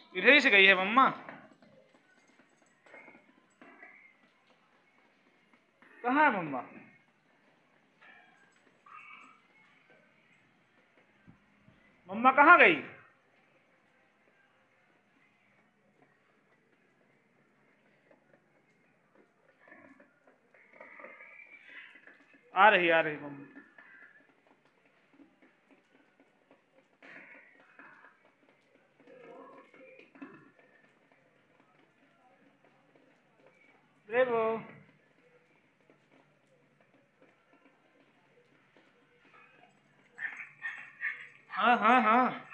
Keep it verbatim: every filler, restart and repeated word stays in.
इधर ही से गई है मम्मा। कहाँ है मम्मा? मम्मा कहाँ गई? आ रही आ रही मम्मा। रेबो। हाँ हाँ हाँ।